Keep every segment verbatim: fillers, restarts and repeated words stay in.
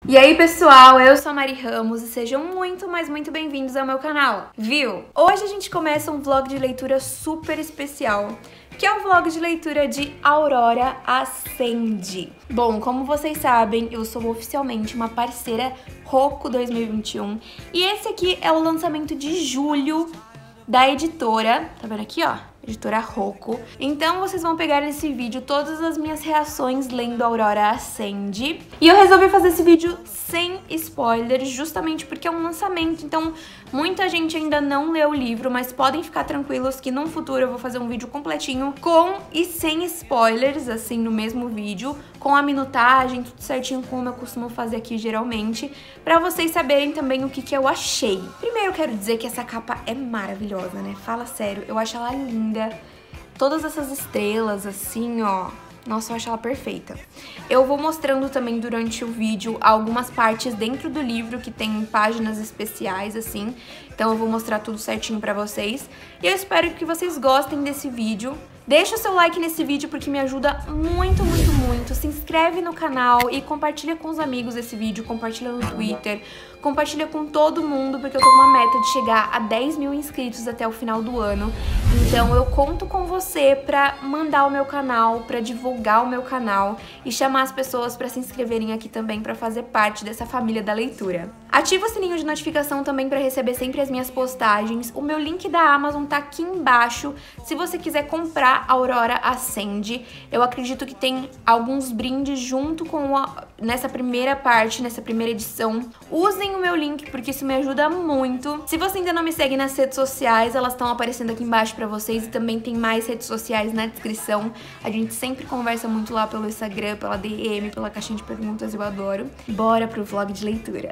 E aí pessoal, eu sou a Mari Ramos e sejam muito, mas muito bem-vindos ao meu canal, viu? Hoje a gente começa um vlog de leitura super especial, que é o vlog de leitura de Aurora Ascende. Bom, como vocês sabem, eu sou oficialmente uma parceira Roku dois mil e vinte e um e esse aqui é o lançamento de julho da editora, tá vendo aqui, ó? Editora Roku. Então vocês vão pegar nesse vídeo todas as minhas reações lendo Aurora Ascende. E eu resolvi fazer esse vídeo sem spoilers, justamente porque é um lançamento, então muita gente ainda não leu o livro, mas podem ficar tranquilos que no futuro eu vou fazer um vídeo completinho com e sem spoilers, assim, no mesmo vídeo, com a minutagem, tudo certinho como eu costumo fazer aqui geralmente, pra vocês saberem também o que que eu achei. Primeiro eu quero dizer que essa capa é maravilhosa, né? Fala sério, eu acho ela linda. Todas essas estrelas, assim, ó. Nossa, eu acho ela perfeita. Eu vou mostrando também durante o vídeo algumas partes dentro do livro que tem páginas especiais, assim. Então eu vou mostrar tudo certinho pra vocês. E eu espero que vocês gostem desse vídeo. Deixa o seu like nesse vídeo porque me ajuda muito, muito, muito. Se inscreve no canal e compartilha com os amigos esse vídeo. Compartilha no Twitter. Compartilha com todo mundo porque eu tô com uma meta de chegar a dez mil inscritos até o final do ano. Então eu conto com você pra mandar o meu canal, pra divulgar o meu canal e chamar as pessoas pra se inscreverem aqui também pra fazer parte dessa família da leitura. Ativa o sininho de notificação também pra receber sempre as minhas postagens. O meu link da Amazon tá aqui embaixo. Se você quiser comprar Aurora Ascende, eu acredito que tem alguns brindes junto com a, nessa primeira parte, nessa primeira edição. Usem o meu link porque isso me ajuda muito. Se você ainda não me segue nas redes sociais, elas estão aparecendo aqui embaixo pra vocês e também tem mais redes sociais na descrição. A gente sempre conversa muito lá pelo Instagram, pela D M, pela caixinha de perguntas, eu adoro. Bora pro vlog de leitura.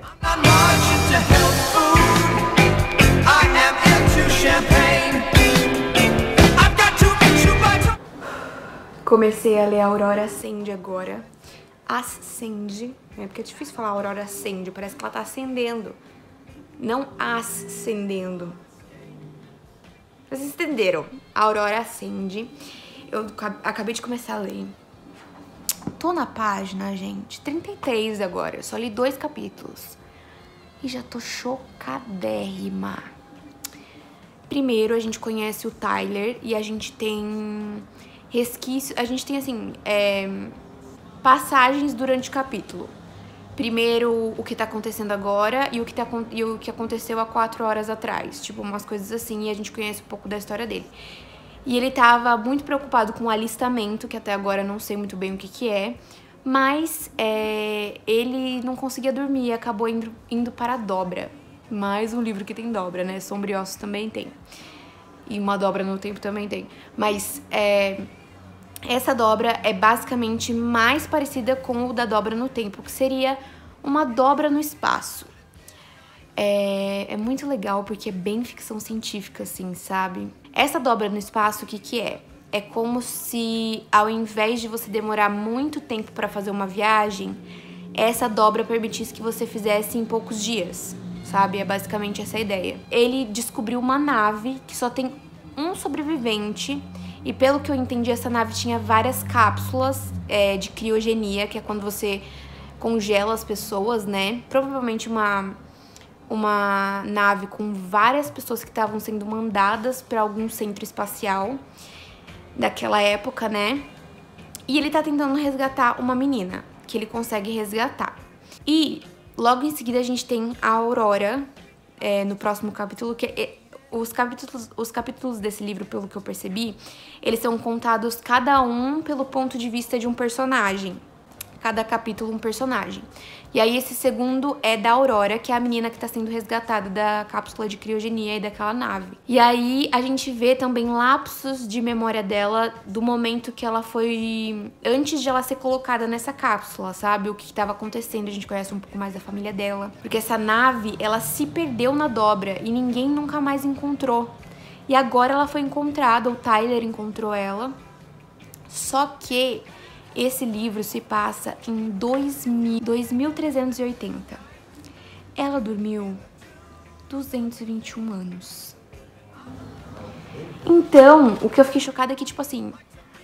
Comecei a ler Aurora Ascende agora. Ascende, é porque é difícil falar Aurora Ascende, parece que ela tá acendendo, não ascendendo. Vocês entenderam? Aurora Ascende. Eu acabei de começar a ler. Tô na página, gente, trinta e três agora. Eu só li dois capítulos. E já tô chocadérrima. Primeiro, a gente conhece o Tyler e a gente tem resquícios. A gente tem, assim, é, passagens durante o capítulo. Primeiro, o que tá acontecendo agora e o que, tá, e o que aconteceu há quatro horas atrás. Tipo, umas coisas assim, e a gente conhece um pouco da história dele. E ele tava muito preocupado com o alistamento, que até agora eu não sei muito bem o que que é. Mas é, ele não conseguia dormir e acabou indo, indo para a dobra. Mais um livro que tem dobra, né? Sombriossos também tem. E Uma Dobra no Tempo também tem. Mas é, essa dobra é basicamente mais parecida com o da Dobra no Tempo, que seria uma dobra no espaço. É, é muito legal porque é bem ficção científica, assim, sabe? Essa dobra no espaço, o que que é? É como se, ao invés de você demorar muito tempo para fazer uma viagem, essa dobra permitisse que você fizesse em poucos dias, sabe? É basicamente essa a ideia. Ele descobriu uma nave que só tem um sobrevivente e, pelo que eu entendi, essa nave tinha várias cápsulas é, de criogenia, que é quando você congela as pessoas, né? Provavelmente uma, uma nave com várias pessoas que estavam sendo mandadas para algum centro espacial daquela época, né? E ele tá tentando resgatar uma menina, que ele consegue resgatar. E logo em seguida a gente tem a Aurora, é, no próximo capítulo, que é, os capítulos, os capítulos desse livro, pelo que eu percebi, eles são contados cada um pelo ponto de vista de um personagem. Cada capítulo um personagem. E aí esse segundo é da Aurora, que é a menina que tá sendo resgatada da cápsula de criogenia e daquela nave. E aí a gente vê também lapsos de memória dela do momento que ela foi... antes de ela ser colocada nessa cápsula, sabe? O que estava acontecendo, a gente conhece um pouco mais da família dela. Porque essa nave, ela se perdeu na dobra e ninguém nunca mais encontrou. E agora ela foi encontrada, o Tyler encontrou ela. Só que esse livro se passa em dois mil trezentos e oitenta. Ela dormiu duzentos e vinte e um anos. Então, o que eu fiquei chocada é que, tipo assim,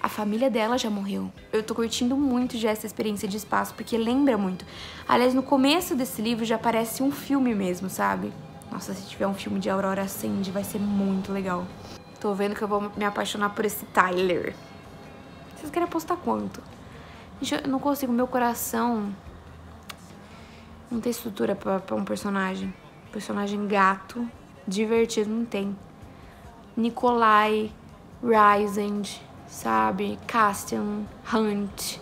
A família dela já morreu. Eu tô curtindo muito já essa experiência de espaço, porque lembra muito. Aliás, no começo desse livro já parece um filme mesmo, sabe? Nossa, se tiver um filme de Aurora Ascend, vai ser muito legal. Tô vendo que eu vou me apaixonar por esse Tyler. Vocês querem apostar quanto? Gente, eu não consigo, meu coração não tem estrutura pra, pra um personagem. Personagem gato, divertido, não tem. Nikolai, Rysand, sabe? Castian, Hunt,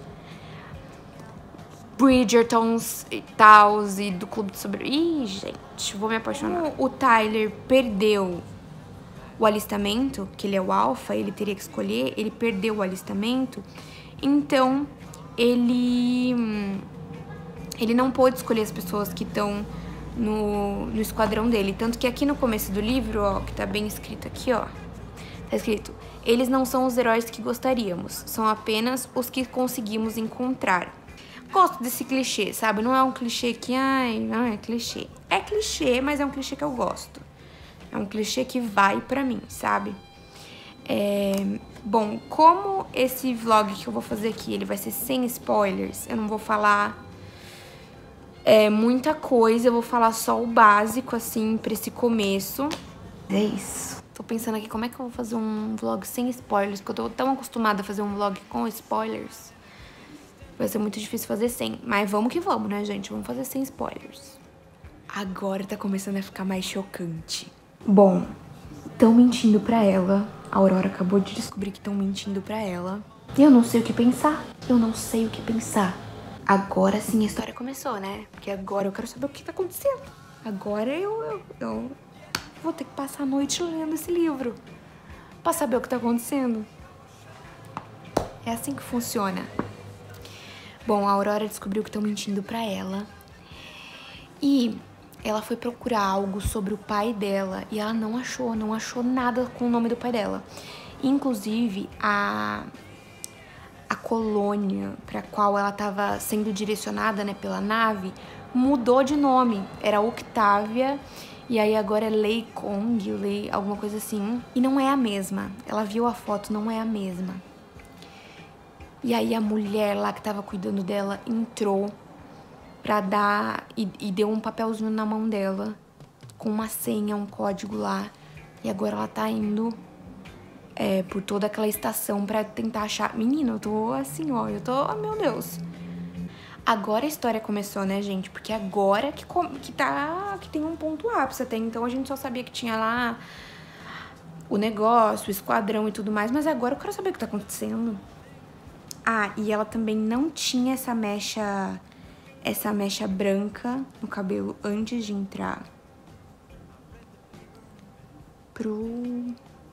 Bridgertons e tal, e do Clube de Sobre... Ih, gente, vou me apaixonar. O Tyler perdeu o alistamento, que ele é o alfa, ele teria que escolher, ele perdeu o alistamento, então ele, ele não pôde escolher as pessoas que estão no, no esquadrão dele. Tanto que aqui no começo do livro, ó, que tá bem escrito aqui, ó, tá escrito: eles não são os heróis que gostaríamos, são apenas os que conseguimos encontrar. Gosto desse clichê, sabe? Não é um clichê que, ai, não é clichê. É clichê, mas é um clichê que eu gosto. É um clichê que vai pra mim, sabe? É... Bom, como esse vlog que eu vou fazer aqui, ele vai ser sem spoilers, eu não vou falar é, muita coisa, eu vou falar só o básico, assim, pra esse começo. É isso. Tô pensando aqui como é que eu vou fazer um vlog sem spoilers, porque eu tô tão acostumada a fazer um vlog com spoilers. Vai ser muito difícil fazer sem, mas vamos que vamos, né, gente? Vamos fazer sem spoilers. Agora tá começando a ficar mais chocante. Bom, estão mentindo pra ela. A Aurora acabou de descobrir que estão mentindo pra ela. Eu não sei o que pensar. Eu não sei o que pensar. Agora sim a história começou, né? Porque agora eu quero saber o que tá acontecendo. Agora eu, eu, eu vou ter que passar a noite lendo esse livro pra saber o que tá acontecendo. É assim que funciona. Bom, a Aurora descobriu que estão mentindo pra ela. E ela foi procurar algo sobre o pai dela e ela não achou, não achou nada com o nome do pai dela. Inclusive, a, a colônia para qual ela estava sendo direcionada, né, pela nave, mudou de nome. Era Octavia e aí agora é Lei Kong, Lei, alguma coisa assim. E não é a mesma. Ela viu a foto, não é a mesma. E aí a mulher lá que estava cuidando dela entrou pra dar, e, e deu um papelzinho na mão dela, com uma senha, um código lá. E agora ela tá indo é, por toda aquela estação pra tentar achar... Menina, eu tô assim, ó, eu tô... Oh, meu Deus. Agora a história começou, né, gente? Porque agora que, que tá... que tem um ponto ápice. Até então a gente só sabia que tinha lá o negócio, o esquadrão e tudo mais. Mas agora eu quero saber o que tá acontecendo. Ah, e ela também não tinha essa mecha... essa mecha branca no cabelo antes de entrar pro...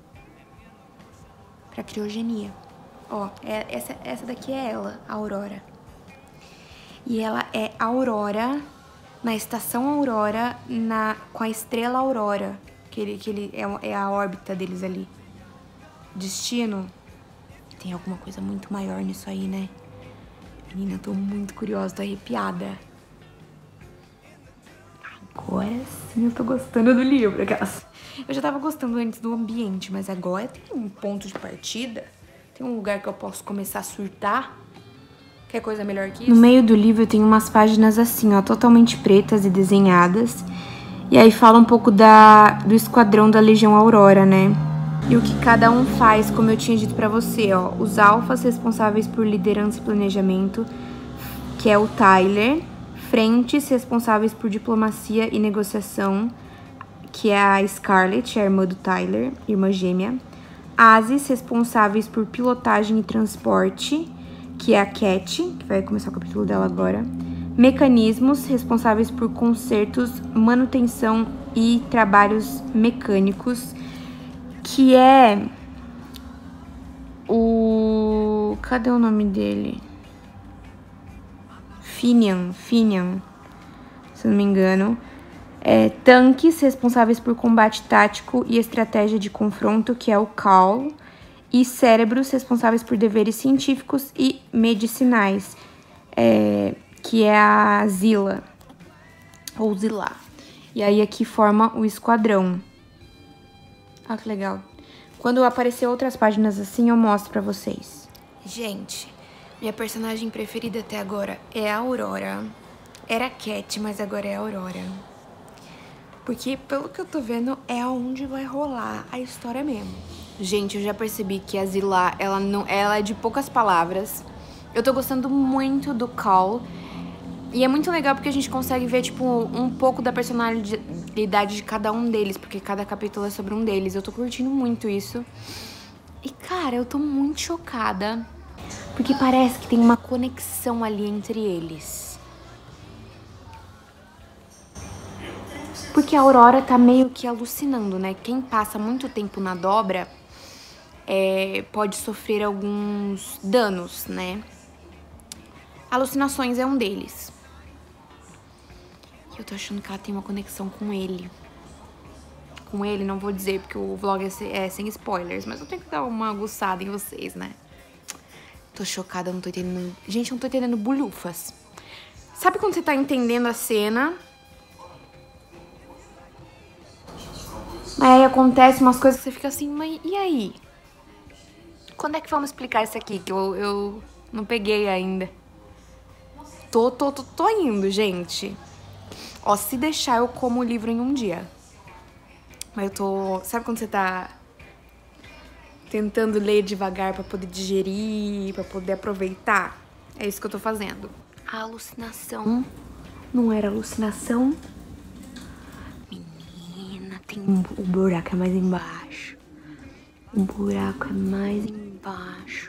pra criogenia. Ó, é, essa, essa daqui é ela, a Aurora. E ela é Aurora na estação Aurora, na, com a estrela Aurora, que, ele, que ele, é, é a órbita deles ali. Destino. Tem alguma coisa muito maior nisso aí, né? Menina, eu tô muito curiosa, tô arrepiada. Agora sim eu tô gostando do livro, aquelas... Eu já tava gostando antes do ambiente, mas agora tem um ponto de partida. Tem um lugar que eu posso começar a surtar. Quer coisa melhor que isso? No meio do livro tem umas páginas assim, ó, totalmente pretas e desenhadas. E aí fala um pouco da, do esquadrão da Legião Aurora, né? E o que cada um faz, como eu tinha dito pra você, ó. Os alfas responsáveis por liderança e planejamento, que é o Tyler. Frentes responsáveis por diplomacia e negociação, que é a Scarlett, a irmã do Tyler, irmã gêmea. Ases responsáveis por pilotagem e transporte, que é a Cat, que vai começar o capítulo dela agora. Mecanismos responsáveis por consertos, manutenção e trabalhos mecânicos, que é o... Cadê o nome dele? Finian, Finian, se não me engano. É, tanques responsáveis por combate tático e estratégia de confronto, que é o Cal. E cérebros responsáveis por deveres científicos e medicinais, é, que é a Zila, ou Zila. E aí aqui forma o esquadrão. Ah, que legal. Quando aparecer outras páginas assim, eu mostro pra vocês. Gente, minha personagem preferida até agora é a Aurora. Era a Cat, mas agora é a Aurora. Porque, pelo que eu tô vendo, é aonde vai rolar a história mesmo. Gente, eu já percebi que a Zila, ela, não, ela é de poucas palavras. Eu tô gostando muito do Call. E é muito legal porque a gente consegue ver, tipo, um pouco da personalidade de cada um deles. Porque cada capítulo é sobre um deles. Eu tô curtindo muito isso. E, cara, eu tô muito chocada. Porque parece que tem uma conexão ali entre eles. Porque a Aurora tá meio que alucinando, né? Quem passa muito tempo na dobra é, pode sofrer alguns danos, né? Alucinações é um deles. E eu tô achando que ela tem uma conexão com ele. Com ele, não vou dizer porque o vlog é sem spoilers, mas eu tenho que dar uma aguçada em vocês, né? Tô chocada, não tô entendendo. Gente, eu não tô entendendo bulhufas. Sabe quando você tá entendendo a cena? Aí acontece umas coisas que você fica assim, mas e aí? Quando é que vamos explicar isso aqui? Que eu, eu não peguei ainda. Tô, tô, tô, tô indo, gente. Ó, se deixar, eu como o livro em um dia. Mas eu tô... Sabe quando você tá tentando ler devagar pra poder digerir, pra poder aproveitar? É isso que eu tô fazendo. A alucinação não era alucinação. Menina, tem um, o buraco é mais embaixo. O buraco é mais embaixo.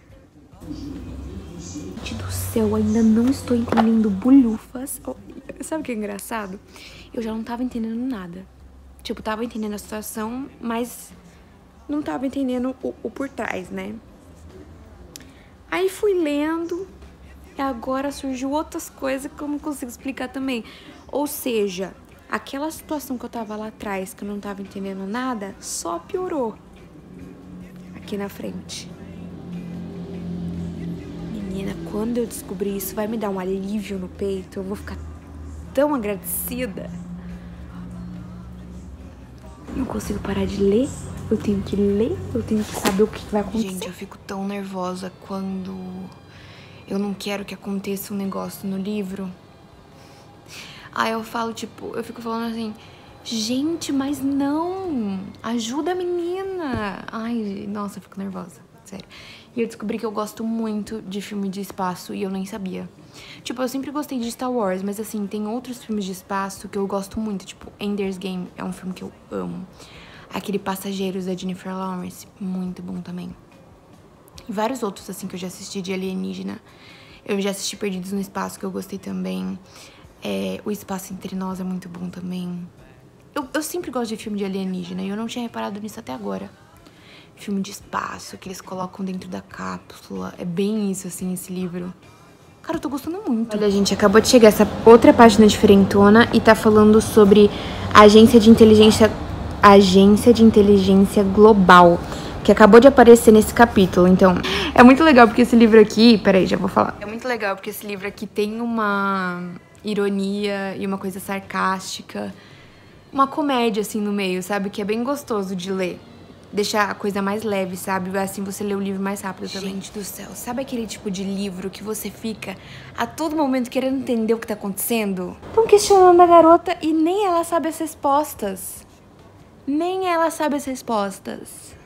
Gente do céu, eu ainda não estou entendendo bulhufas. Oh, sabe o que é engraçado? Eu já não tava entendendo nada. Tipo, tava entendendo a situação, mas não tava entendendo o, o por trás, né? Aí fui lendo e agora surgiu outras coisas que eu não consigo explicar também. Ou seja, aquela situação que eu tava lá atrás, que eu não tava entendendo nada, só piorou aqui na frente. Menina, quando eu descobrir isso, vai me dar um alívio no peito. Eu vou ficar tão agradecida. Não consigo parar de ler. Eu tenho que ler, eu tenho que saber o que vai acontecer. Gente, eu fico tão nervosa quando eu não quero que aconteça um negócio no livro. Aí eu falo, tipo, eu fico falando assim, gente, mas não, ajuda a menina. Ai, nossa, eu fico nervosa, sério. E eu descobri que eu gosto muito de filme de espaço e eu nem sabia. Tipo, eu sempre gostei de Star Wars, mas assim, tem outros filmes de espaço que eu gosto muito. Tipo, Ender's Game é um filme que eu amo. Aquele Passageiros da Jennifer Lawrence, muito bom também. E vários outros, assim, que eu já assisti de alienígena. Eu já assisti Perdidos no Espaço, que eu gostei também. É, O Espaço Entre Nós é muito bom também. Eu, eu sempre gosto de filme de alienígena e eu não tinha reparado nisso até agora. Filme de espaço, que eles colocam dentro da cápsula. É bem isso, assim, esse livro. Cara, eu tô gostando muito. Olha, gente, acabou de chegar essa outra página diferentona e tá falando sobre a agência de inteligência... Agência de Inteligência Global, que acabou de aparecer nesse capítulo. Então, é muito legal porque esse livro aqui... Peraí, já vou falar. É muito legal porque esse livro aqui tem uma ironia e uma coisa sarcástica. Uma comédia, assim, no meio, sabe? Que é bem gostoso de ler. Deixar a coisa mais leve, sabe? Assim você lê o livro mais rápido também. Gente do céu, sabe aquele tipo de livro que você fica a todo momento querendo entender o que tá acontecendo? Estão questionando a garota e nem ela sabe as respostas. Nem ela sabe as respostas.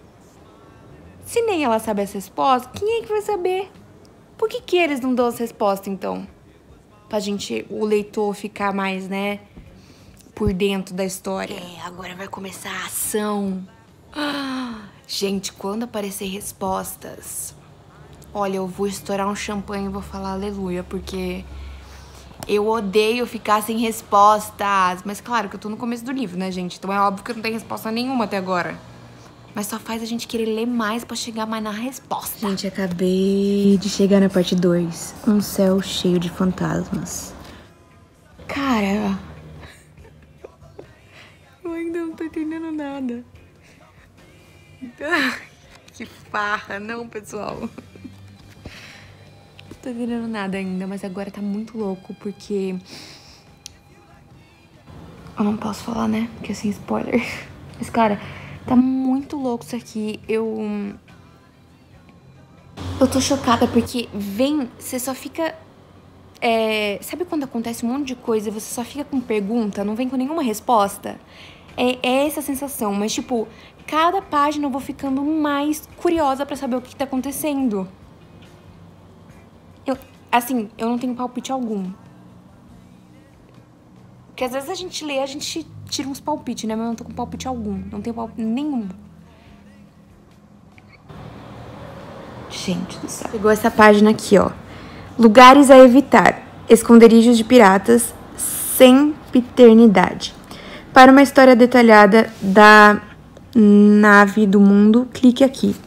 Se nem ela sabe as respostas, quem é que vai saber? Por que que eles não dão as respostas, então? Pra gente, o leitor, ficar mais, né, por dentro da história. É, agora vai começar a ação. Ah, gente, quando aparecer respostas, olha, eu vou estourar um champanhe e vou falar aleluia, porque... eu odeio ficar sem respostas. Mas claro que eu tô no começo do livro, né, gente? Então é óbvio que eu não tenho resposta nenhuma até agora. Mas só faz a gente querer ler mais pra chegar mais na resposta. Gente, acabei de chegar na parte dois. Um céu cheio de fantasmas. Cara... eu ainda não tô entendendo nada. Que farra, não, pessoal. Não tô entendendo nada ainda, mas agora tá muito louco, porque... eu não posso falar, né? Porque assim, spoiler. Mas, cara, tá muito louco isso aqui. Eu... Eu tô chocada porque vem, você só fica... É, sabe quando acontece um monte de coisa e você só fica com pergunta, não vem com nenhuma resposta? É, é essa a sensação, mas tipo, cada página eu vou ficando mais curiosa pra saber o que, que tá acontecendo. Eu, assim, eu não tenho palpite algum. Porque às vezes a gente lê, a gente tira uns palpites, né? Mas eu não tô com palpite algum, não tenho palpite nenhum. Gente do céu. Pegou essa página aqui, ó. Lugares a evitar. Esconderijos de piratas. Sempiternidade. Para uma história detalhada da nave do mundo, clique aqui.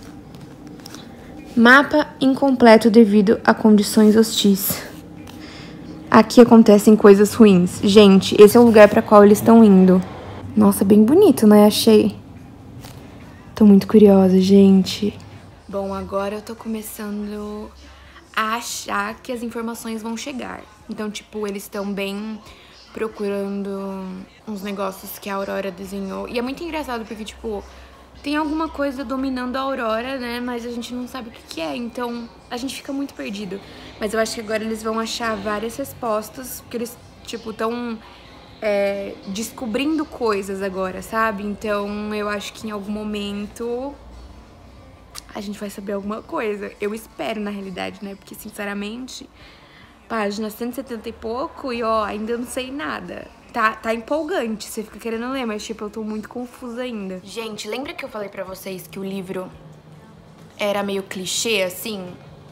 Mapa incompleto devido a condições hostis. Aqui acontecem coisas ruins. Gente, esse é o lugar para qual eles estão indo. Nossa, bem bonito, né? Achei. Tô muito curiosa, gente. Bom, agora eu tô começando a achar que as informações vão chegar. Então, tipo, eles estão bem procurando uns negócios que a Aurora desenhou. E é muito engraçado porque, tipo, tem alguma coisa dominando a Aurora, né? Mas a gente não sabe o que que é, então a gente fica muito perdido. Mas eu acho que agora eles vão achar várias respostas, porque eles, tipo, estão é, descobrindo coisas agora, sabe? Então eu acho que em algum momento a gente vai saber alguma coisa. Eu espero, na realidade, né? Porque, sinceramente, página cento e setenta e pouco e, ó, ainda não sei nada. Tá, tá empolgante, você fica querendo ler, mas, tipo, eu tô muito confusa ainda. Gente, lembra que eu falei pra vocês que o livro era meio clichê, assim?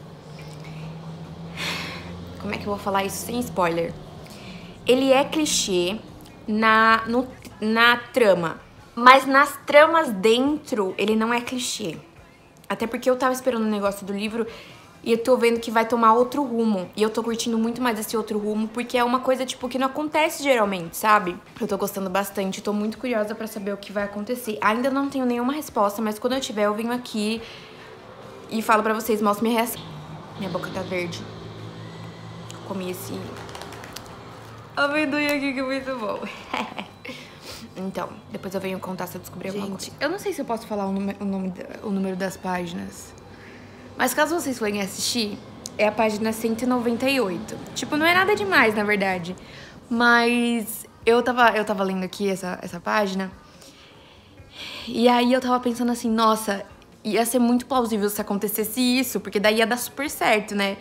Como é que eu vou falar isso sem spoiler? Ele é clichê na, no, na trama, mas nas tramas dentro, ele não é clichê. Até porque eu tava esperando o negócio do livro e eu tô vendo que vai tomar outro rumo. E eu tô curtindo muito mais esse outro rumo, porque é uma coisa, tipo, que não acontece geralmente, sabe? Eu tô gostando bastante, tô muito curiosa pra saber o que vai acontecer. Ainda não tenho nenhuma resposta, mas quando eu tiver, eu venho aqui e falo pra vocês, mostro minha reação. Minha boca tá verde. Eu comi esse amendoim aqui que é muito bom. Então, depois eu venho contar se eu descobrir alguma coisa. Gente, eu não sei se eu posso falar o, nome, o, nome, o número das páginas. Mas caso vocês forem assistir, é a página cento e noventa e oito. Tipo, não é nada demais, na verdade. Mas eu tava, eu tava lendo aqui essa, essa página. E aí eu tava pensando assim, nossa, ia ser muito plausível se acontecesse isso, porque daí ia dar super certo, né?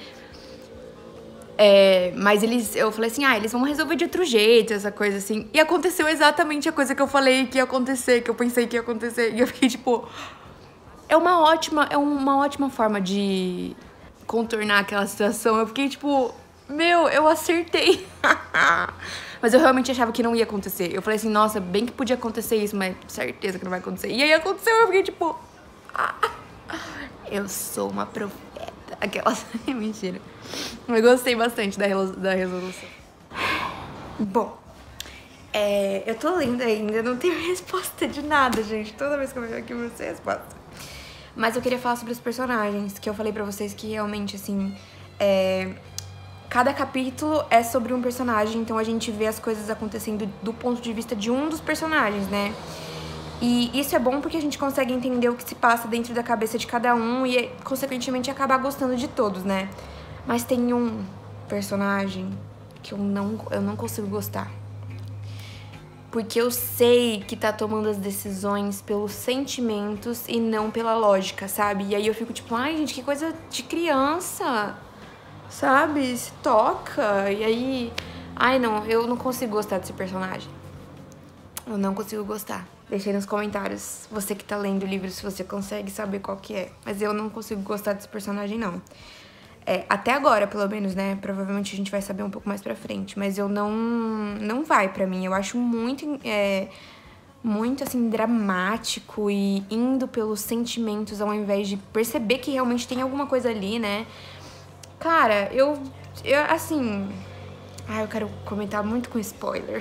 É, mas eles, eu falei assim, ah, eles vão resolver de outro jeito, essa coisa assim. E aconteceu exatamente a coisa que eu falei que ia acontecer, que eu pensei que ia acontecer. E eu fiquei tipo, é uma ótima, é uma ótima forma de contornar aquela situação. Eu fiquei tipo, meu, eu acertei. Mas eu realmente achava que não ia acontecer. Eu falei assim, nossa, bem que podia acontecer isso, mas certeza que não vai acontecer. E aí aconteceu, eu fiquei tipo, ah, eu sou uma profeta. Aquelas, mentira. Eu gostei bastante da, da resolução. Bom, é, eu tô lendo ainda, não tenho resposta de nada, gente. Toda vez que eu venho aqui, eu não sei a resposta. Mas eu queria falar sobre os personagens, que eu falei pra vocês que realmente, assim, é, cada capítulo é sobre um personagem, então a gente vê as coisas acontecendo do ponto de vista de um dos personagens, né? E isso é bom porque a gente consegue entender o que se passa dentro da cabeça de cada um e, consequentemente, acabar gostando de todos, né? Mas tem um personagem que eu não, eu não consigo gostar. Porque eu sei que tá tomando as decisões pelos sentimentos e não pela lógica, sabe? E aí eu fico tipo, ai, gente, que coisa de criança, sabe? Se toca. E aí, ai, não, eu não consigo gostar desse personagem. Eu não consigo gostar. Deixei nos comentários, você que tá lendo o livro, se você consegue saber qual que é. Mas eu não consigo gostar desse personagem, não. É, até agora, pelo menos, né? Provavelmente a gente vai saber um pouco mais pra frente. Mas eu não... Não vai pra mim. Eu acho muito... É, muito, assim, dramático e indo pelos sentimentos ao invés de perceber que realmente tem alguma coisa ali, né? Cara, eu... eu assim... Ah, eu quero comentar muito com spoiler.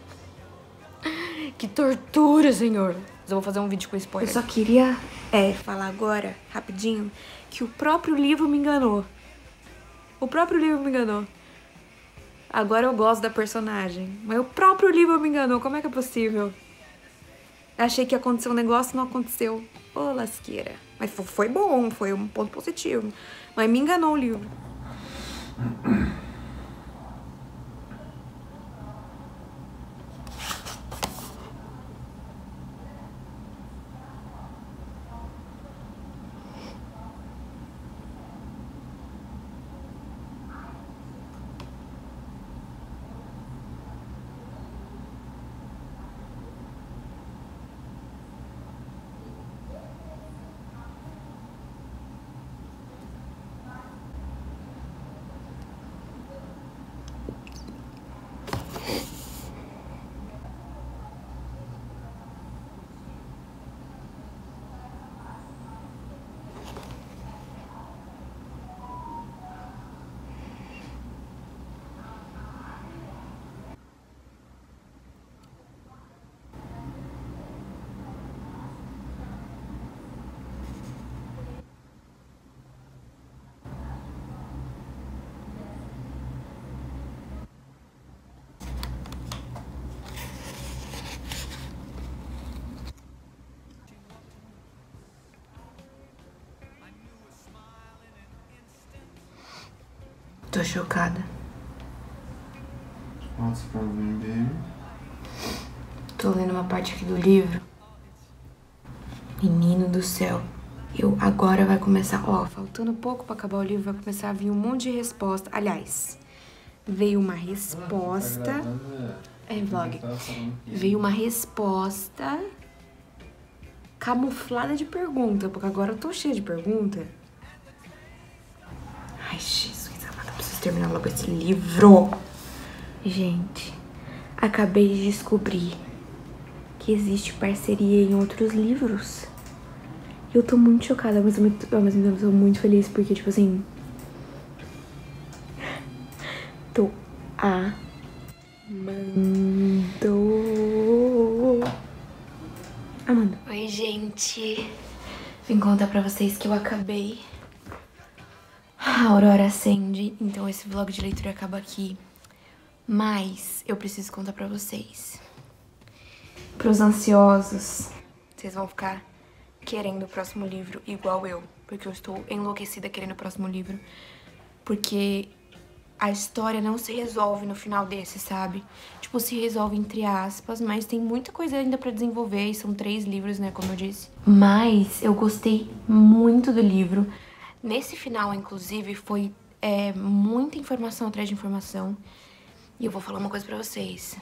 Que tortura, senhor. Mas eu vou fazer um vídeo com spoiler. Eu só queria, é, falar agora, rapidinho, que o próprio livro me enganou. O próprio livro me enganou. Agora eu gosto da personagem. Mas o próprio livro me enganou. Como é que é possível? Achei que ia acontecer um negócio e não aconteceu. Ô, lasqueira. Mas foi bom, foi um ponto positivo. Mas me enganou o livro. Tô chocada. What's the problem, baby? Tô lendo uma parte aqui do livro. Menino do céu. Eu agora vai começar... Ó, faltando pouco pra acabar o livro, vai começar a vir um monte de resposta. Aliás, veio uma resposta... É, vlog. Veio uma resposta camuflada de pergunta, porque agora eu tô cheia de pergunta. Ai, Jesus. Preciso terminar logo esse livro. Gente, acabei de descobrir que existe parceria em outros livros. Eu tô muito chocada, mas ao mesmo tempo tô muito feliz, porque, tipo assim... Tô amando. Amando. Oi, gente. Vim contar pra vocês que eu acabei... A Aurora Ascende, então esse vlog de leitura acaba aqui. Mas eu preciso contar pra vocês. Pros ansiosos, vocês vão ficar querendo o próximo livro igual eu. Porque eu estou enlouquecida querendo o próximo livro. Porque a história não se resolve no final desse, sabe? Tipo, se resolve entre aspas, mas tem muita coisa ainda pra desenvolver. E são três livros, né, como eu disse. Mas eu gostei muito do livro. Nesse final, inclusive, foi é, muita informação atrás de informação. E eu vou falar uma coisa pra vocês.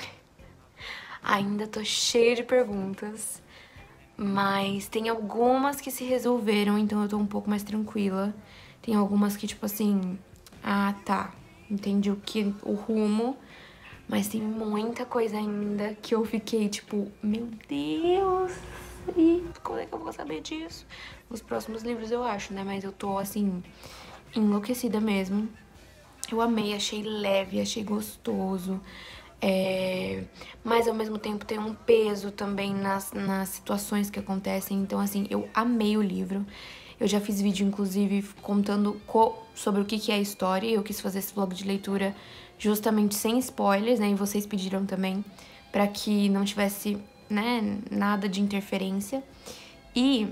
Ainda tô cheia de perguntas, mas tem algumas que se resolveram, então eu tô um pouco mais tranquila. Tem algumas que, tipo assim, ah, tá, entendi o que, o rumo, mas tem muita coisa ainda que eu fiquei, tipo, meu Deus... E como é que eu vou saber disso? Nos próximos livros eu acho, né? Mas eu tô, assim, enlouquecida mesmo. Eu amei, achei leve, achei gostoso. É... Mas, ao mesmo tempo, tem um peso também nas, nas situações que acontecem. Então, assim, eu amei o livro. Eu já fiz vídeo, inclusive, contando co sobre o que, que é a história. Eu quis fazer esse vlog de leitura justamente sem spoilers, né? E vocês pediram também pra que não tivesse... né, nada de interferência. E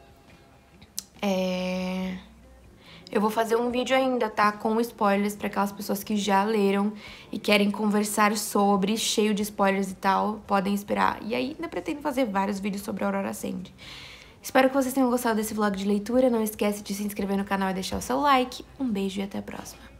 é, eu vou fazer um vídeo ainda, tá, com spoilers para aquelas pessoas que já leram e querem conversar sobre, cheio de spoilers e tal, podem esperar. E aí ainda pretendo fazer vários vídeos sobre a Aurora Ascende. Espero que vocês tenham gostado desse vlog de leitura. Não esquece de se inscrever no canal e deixar o seu like. Um beijo e até a próxima.